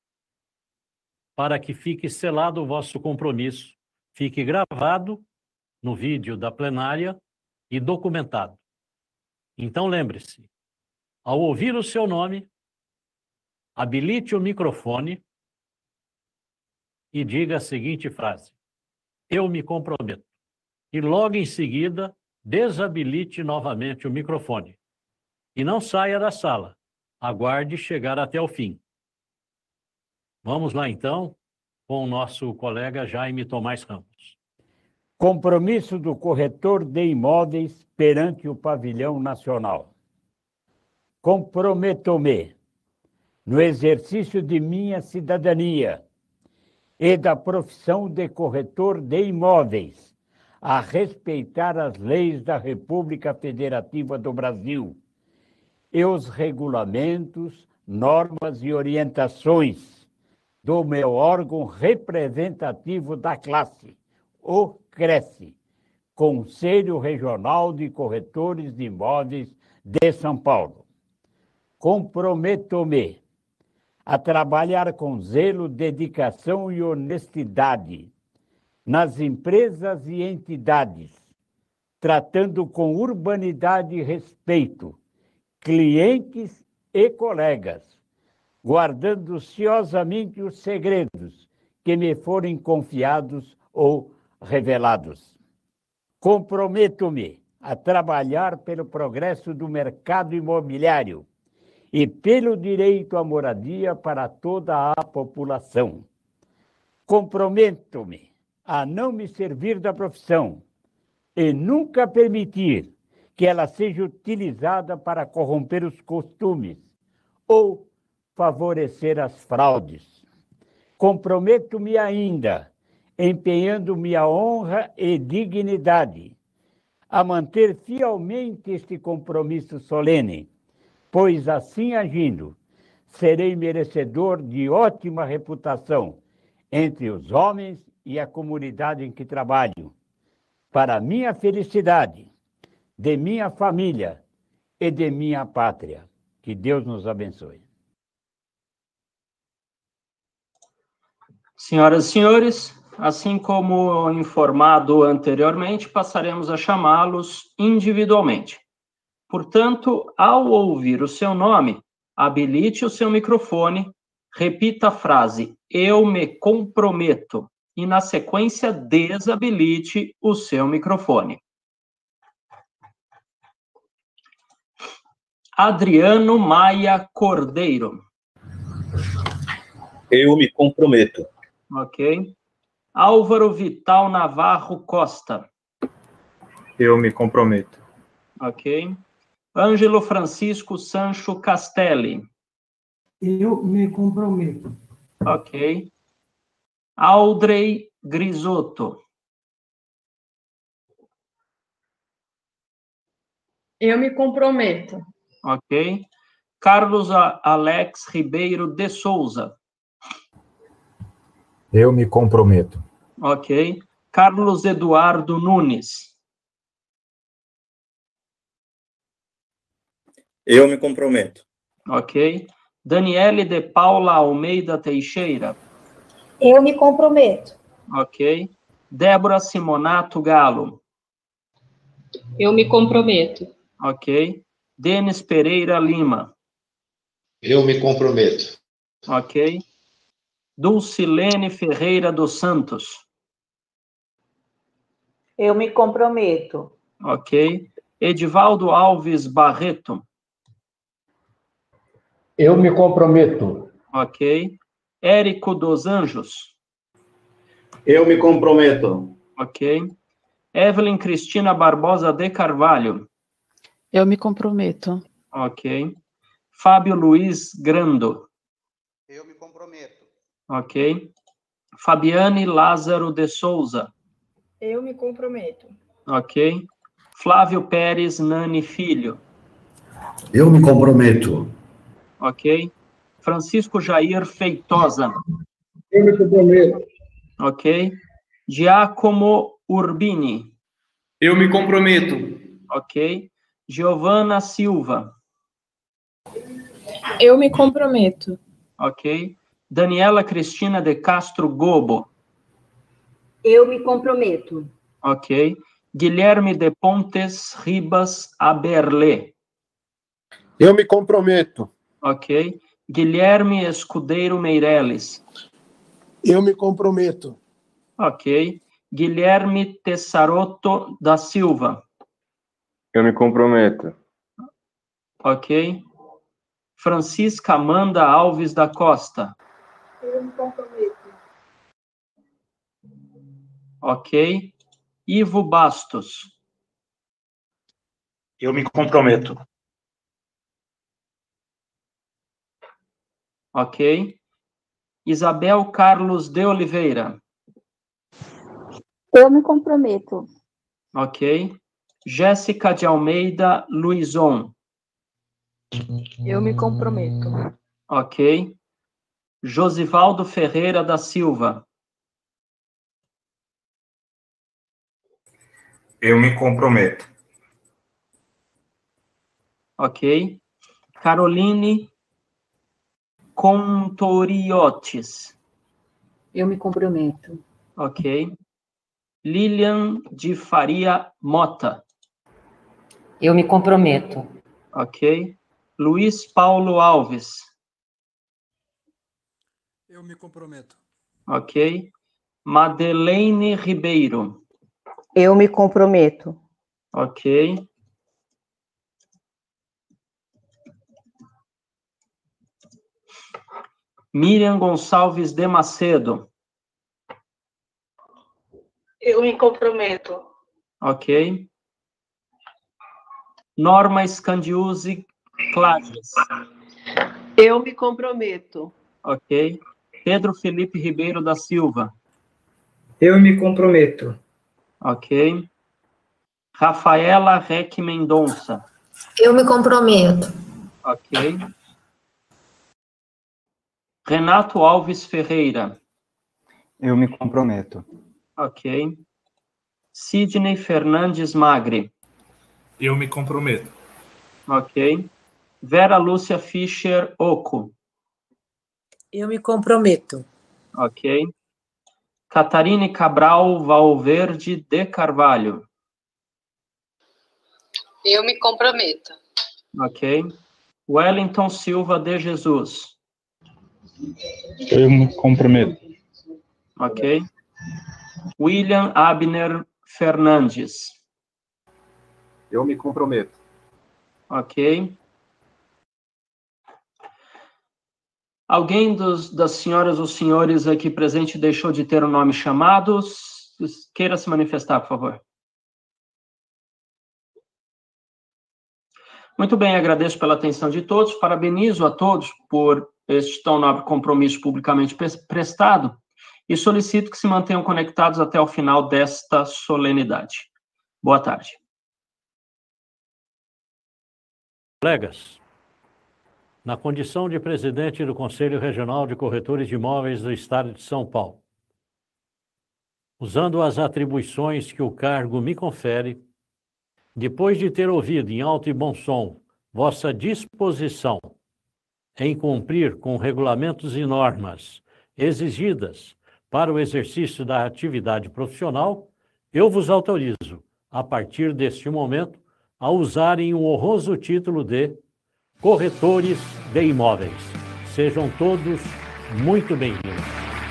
para que fique selado o vosso compromisso, fique gravado no vídeo da plenária e documentado. Então, lembre-se, ao ouvir o seu nome, habilite o microfone e diga a seguinte frase: "Eu me comprometo". E logo em seguida, desabilite novamente o microfone. E não saia da sala. Aguarde chegar até o fim. Vamos lá, então, com o nosso colega Jaime Tomás Ramos. Compromisso do corretor de imóveis perante o pavilhão nacional. Comprometo-me, no exercício de minha cidadania e da profissão de corretor de imóveis, a respeitar as leis da República Federativa do Brasil e os regulamentos, normas e orientações do meu órgão representativo da classe, o Cresce, Conselho Regional de Corretores de Imóveis de São Paulo. Comprometo-me a trabalhar com zelo, dedicação e honestidade nas empresas e entidades, tratando com urbanidade e respeito clientes e colegas, guardando ciosamente os segredos que me forem confiados ou revelados. Comprometo-me a trabalhar pelo progresso do mercado imobiliário e pelo direito à moradia para toda a população. Comprometo-me a não me servir da profissão e nunca permitir que ela seja utilizada para corromper os costumes ou favorecer as fraudes. Comprometo-me ainda, empenhando minha honra e dignidade, a manter fielmente este compromisso solene, pois assim agindo, serei merecedor de ótima reputação entre os homens e a comunidade em que trabalho, para minha felicidade, de minha família e de minha pátria. Que Deus nos abençoe. Senhoras e senhores, Assim como informado anteriormente, passaremos a chamá-los individualmente. Portanto, ao ouvir o seu nome, habilite o seu microfone, repita a frase "eu me comprometo" e, na sequência, desabilite o seu microfone. Adriano Maia Cordeiro. Eu me comprometo. Ok. Álvaro Vital Navarro Costa. Eu me comprometo. Ok. Ângelo Francisco Sancho Castelli. Eu me comprometo. Ok. Audrey Grisotto. Eu me comprometo. Ok. Carlos Alex Ribeiro de Souza. Eu me comprometo. Ok. Carlos Eduardo Nunes. Eu me comprometo. Ok. Daniele de Paula Almeida Teixeira. Eu me comprometo. Ok. Débora Simonato Galo. Eu me comprometo. Ok. Denis Pereira Lima. Eu me comprometo. Ok. Dulcilene Ferreira dos Santos. Eu me comprometo. Ok. Edivaldo Alves Barreto. Eu me comprometo. Ok. Érico dos Anjos. Eu me comprometo. Ok. Evelyn Cristina Barbosa de Carvalho. Eu me comprometo. Ok. Fábio Luiz Grando. Eu me comprometo. Ok. Fabiane Lázaro de Souza. Eu me comprometo. Ok. Flávio Pérez Nani Filho. Eu me comprometo. Ok. Francisco Jair Feitosa. Eu me comprometo. Ok. Giacomo Urbini. Eu me comprometo. Ok. Giovana Silva. Eu me comprometo. Ok. Daniela Cristina de Castro Gobo. Eu me comprometo. Ok. Guilherme de Pontes Ribas Aberlé. Eu me comprometo. Ok. Guilherme Escudeiro Meireles. Eu me comprometo. Ok. Guilherme Tessarotto da Silva. Eu me comprometo. Ok. Francisca Amanda Alves da Costa. Eu me comprometo. Ok. Ivo Bastos. Eu me comprometo. Ok. Isabel Carlos de Oliveira. Eu me comprometo. Ok. Jéssica de Almeida Luizon. Eu me comprometo. Ok. Josivaldo Ferreira da Silva. Eu me comprometo. Ok. Caroline Contoriotis. Eu me comprometo. Ok. Lilian de Faria Mota. Eu me comprometo. Ok. Luiz Paulo Alves. Eu me comprometo. Ok. Madeleine Ribeiro. Eu me comprometo. Ok. Miriam Gonçalves de Macedo. Eu me comprometo. Ok. Norma Scandiuzzi Clages. Eu me comprometo. Ok. Pedro Felipe Ribeiro da Silva. Eu me comprometo. Ok. Rafaela Rec Mendonça. Eu me comprometo. Ok. Renato Alves Ferreira. Eu me comprometo. Ok. Sidney Fernandes Magri. Eu me comprometo. Ok. Vera Lúcia Fischer Oco. Eu me comprometo. Ok. Catarine Cabral Valverde de Carvalho. Eu me comprometo. Ok. Wellington Silva de Jesus. Eu me comprometo. Ok. William Abner Fernandes. Eu me comprometo. Ok. Alguém das senhoras ou senhores aqui presente deixou de ter o nome chamado? Queira se manifestar, por favor. Muito bem, agradeço pela atenção de todos, parabenizo a todos por este tão nobre compromisso publicamente prestado e solicito que se mantenham conectados até o final desta solenidade. Boa tarde. Colegas, na condição de presidente do Conselho Regional de Corretores de Imóveis do Estado de São Paulo, usando as atribuições que o cargo me confere, depois de ter ouvido em alto e bom som vossa disposição em cumprir com regulamentos e normas exigidas para o exercício da atividade profissional, eu vos autorizo, a partir deste momento, a usarem o honroso título de corretores de imóveis. Sejam todos muito bem-vindos.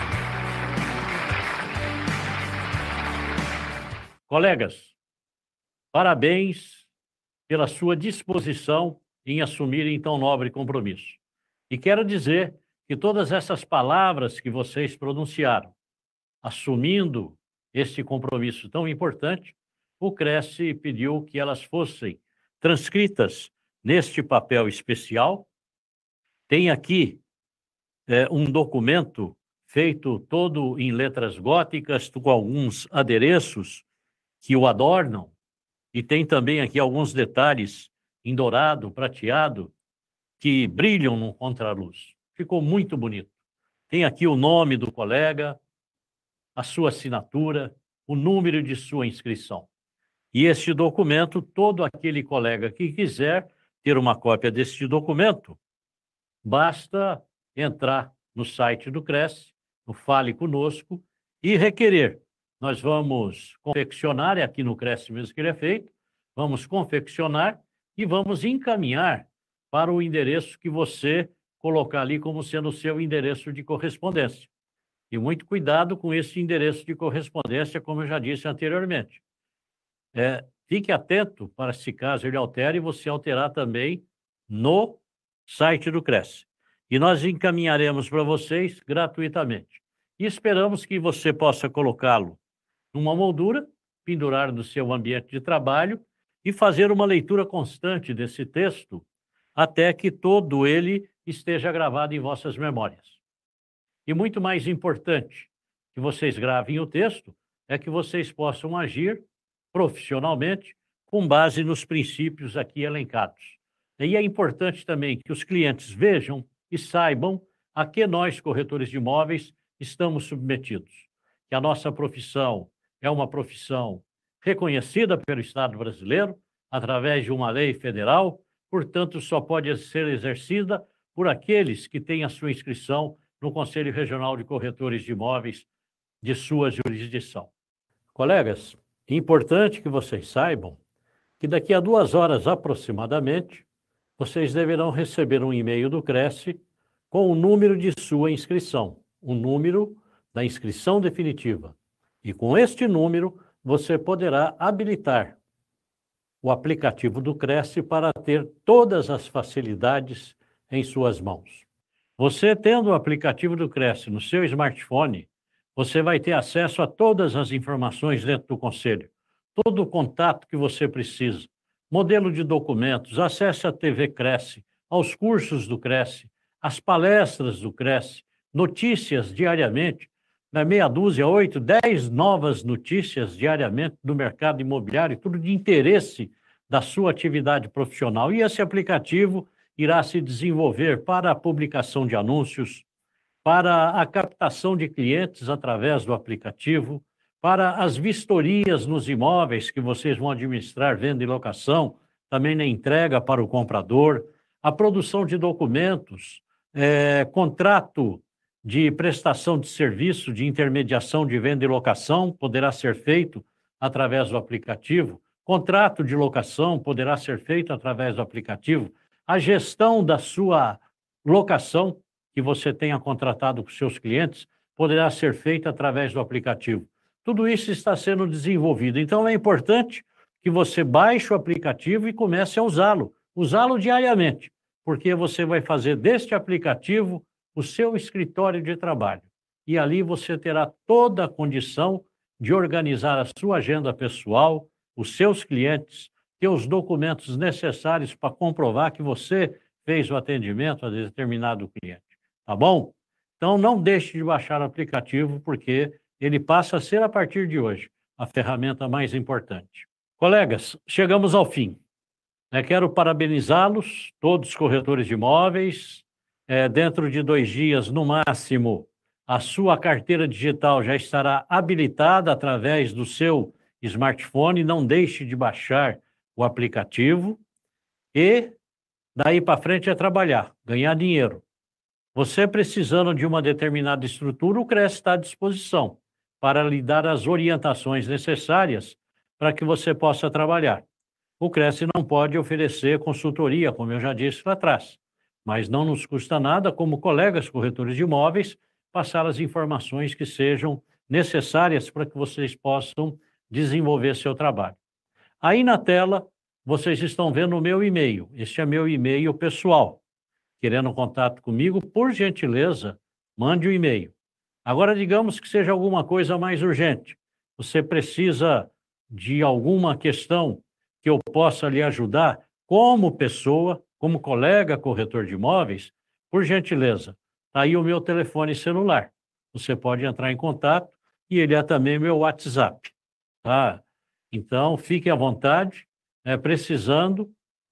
Colegas, parabéns pela sua disposição em assumirem tão nobre compromisso. E quero dizer que todas essas palavras que vocês pronunciaram, assumindo este compromisso tão importante, o Cresce pediu que elas fossem transcritas neste papel especial. Tem aqui um documento feito todo em letras góticas, com alguns adereços que o adornam, e tem também aqui alguns detalhes em dourado, prateado, que brilham no contraluz. Ficou muito bonito. Tem aqui o nome do colega, a sua assinatura, o número de sua inscrição. E este documento, todo aquele colega que quiser ter uma cópia deste documento, basta entrar no site do Cresce, no Fale Conosco, e requerer. Nós vamos confeccionar, é aqui no Cresce mesmo que ele é feito, vamos confeccionar e vamos encaminhar para o endereço que você colocar ali como sendo o seu endereço de correspondência. E muito cuidado com esse endereço de correspondência, como eu já disse anteriormente. Fique atento para, se caso ele altere, você alterar também no site do Cresce. E nós encaminharemos para vocês gratuitamente. E esperamos que você possa colocá-lo numa moldura, pendurar no seu ambiente de trabalho e fazer uma leitura constante desse texto até que todo ele esteja gravado em vossas memórias. E muito mais importante que vocês gravem o texto é que vocês possam agir profissionalmente com base nos princípios aqui elencados. E é importante também que os clientes vejam e saibam a que nós, corretores de imóveis, estamos submetidos. Que a nossa profissão é uma profissão reconhecida pelo Estado brasileiro, através de uma lei federal, portanto, só pode ser exercida por aqueles que têm a sua inscrição no Conselho Regional de Corretores de Imóveis de sua jurisdição. Colegas, é importante que vocês saibam que daqui a 2 horas aproximadamente, vocês deverão receber um e-mail do Cresce com o número de sua inscrição, o número da inscrição definitiva. E com este número, você poderá habilitar o aplicativo do Cresce para ter todas as facilidades em suas mãos. Você tendo o aplicativo do Cresce no seu smartphone, você vai ter acesso a todas as informações dentro do Conselho, todo o contato que você precisa, modelo de documentos, acesso à TV Cresce, aos cursos do Cresce, às palestras do Cresce, notícias diariamente, meia dúzia, 8, 10 novas notícias diariamente do mercado imobiliário, tudo de interesse da sua atividade profissional. E esse aplicativo irá se desenvolver para a publicação de anúncios, para a captação de clientes através do aplicativo, para as vistorias nos imóveis que vocês vão administrar, venda e locação, também na entrega para o comprador, a produção de documentos, contrato de prestação de serviço, de intermediação de venda e locação, poderá ser feito através do aplicativo. Contrato de locação poderá ser feito através do aplicativo. A gestão da sua locação, que você tenha contratado com seus clientes, poderá ser feita através do aplicativo. Tudo isso está sendo desenvolvido. Então, é importante que você baixe o aplicativo e comece a usá-lo diariamente, porque você vai fazer deste aplicativo o seu escritório de trabalho. E ali você terá toda a condição de organizar a sua agenda pessoal, os seus clientes, ter os documentos necessários para comprovar que você fez o atendimento a determinado cliente. Tá bom? Então, não deixe de baixar o aplicativo, porque ele passa a ser, a partir de hoje, a ferramenta mais importante. Colegas, chegamos ao fim. Quero parabenizá-los, todos os corretores de imóveis. Dentro de 2 dias, no máximo, a sua carteira digital já estará habilitada através do seu smartphone. Não deixe de baixar o aplicativo. E daí para frente é trabalhar, ganhar dinheiro. Você precisando de uma determinada estrutura, o CRES está à disposição para lhe dar as orientações necessárias para que você possa trabalhar. O CRES não pode oferecer consultoria, como eu já disse lá atrás, mas não nos custa nada, como colegas corretores de imóveis, passar as informações que sejam necessárias para que vocês possam desenvolver seu trabalho. Aí na tela, vocês estão vendo o meu e-mail. Este é meu e-mail pessoal. Querendo contato comigo, por gentileza, mande o e-mail. Agora, digamos que seja alguma coisa mais urgente. Você precisa de alguma questão que eu possa lhe ajudar como pessoa, como colega corretor de imóveis, por gentileza, está aí o meu telefone celular. Você pode entrar em contato e ele é também meu WhatsApp. Tá? Então, fique à vontade, precisando,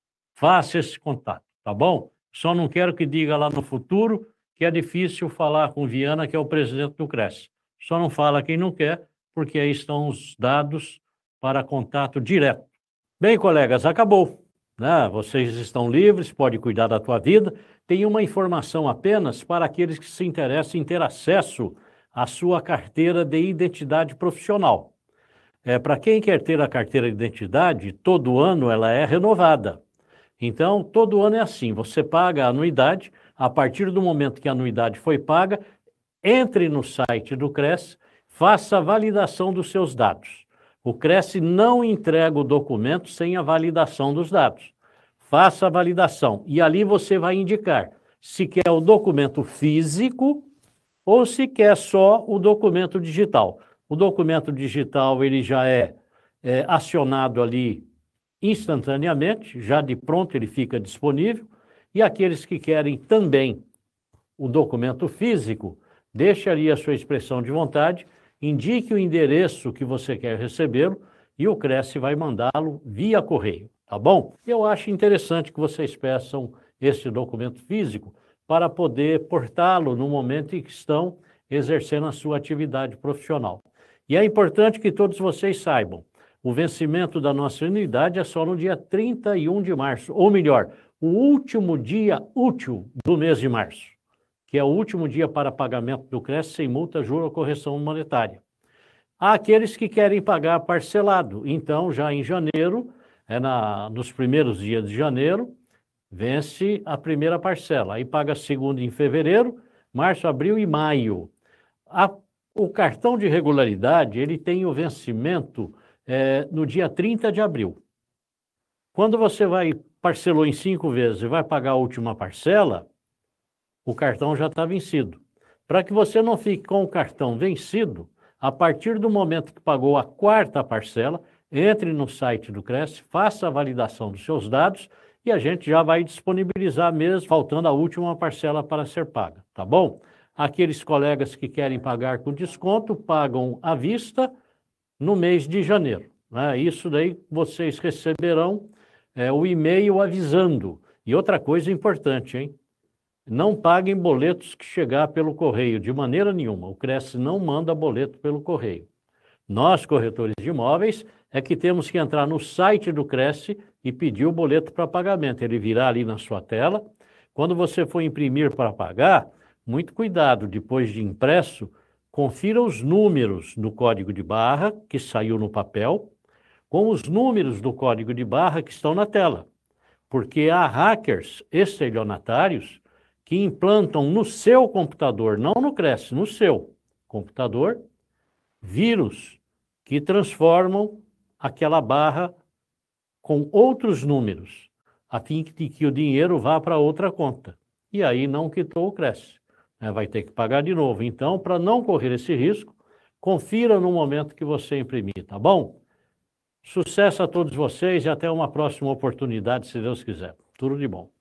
faça esse contato, tá bom? Só não quero que diga lá no futuro que é difícil falar com o Viana, que é o presidente do CRES. Só não fala quem não quer, porque aí estão os dados para contato direto. Bem, colegas, acabou. Vocês estão livres, pode cuidar da tua vida. Tem uma informação apenas para aqueles que se interessam em ter acesso à sua carteira de identidade profissional. Para quem quer ter a carteira de identidade, todo ano ela é renovada. Então, todo ano é assim, você paga a anuidade, a partir do momento que a anuidade foi paga, entre no site do CRES, faça a validação dos seus dados. O CRES não entrega o documento sem a validação dos dados. Faça a validação e ali você vai indicar se quer o documento físico ou se quer só o documento digital. O documento digital ele já é acionado ali instantaneamente, já de pronto ele fica disponível, e aqueles que querem também o documento físico, deixe ali a sua expressão de vontade, indique o endereço que você quer recebê-lo e o CRES vai mandá-lo via correio, tá bom? Eu acho interessante que vocês peçam esse documento físico para poder portá-lo no momento em que estão exercendo a sua atividade profissional. E é importante que todos vocês saibam, o vencimento da nossa anuidade é só no dia 31 de março, ou melhor, o último dia útil do mês de março, que é o último dia para pagamento do CRES sem multa, juro ou correção monetária. Há aqueles que querem pagar parcelado, então já em janeiro, nos primeiros dias de janeiro, vence a primeira parcela, aí paga a segunda em fevereiro, março, abril e maio. O cartão de regularidade, ele tem o vencimento no dia 30 de abril. Quando você parcelou em 5 vezes e vai pagar a última parcela, o cartão já está vencido. Para que você não fique com o cartão vencido, a partir do momento que pagou a 4ª parcela, entre no site do CRES, faça a validação dos seus dados e a gente já vai disponibilizar mesmo, faltando a última parcela para ser paga, tá bom? Aqueles colegas que querem pagar com desconto, pagam à vista no mês de janeiro. Isso daí vocês receberão o e-mail avisando. E outra coisa importante, hein? Não paguem boletos que chegar pelo correio, de maneira nenhuma. O CRES não manda boleto pelo correio. Nós, corretores de imóveis, é que temos que entrar no site do CRES e pedir o boleto para pagamento. Ele virá ali na sua tela. Quando você for imprimir para pagar, muito cuidado, depois de impresso, confira os números do código de barra que saiu no papel, com os números do código de barra que estão na tela. Porque há hackers estelionatários que implantam no seu computador, não no Cresce, no seu computador, vírus que transformam aquela barra com outros números, a fim de que o dinheiro vá para outra conta. E aí não quitou o Cresce, né? Vai ter que pagar de novo. Então, para não correr esse risco, confira no momento que você imprimir, tá bom? Sucesso a todos vocês e até uma próxima oportunidade, se Deus quiser. Tudo de bom.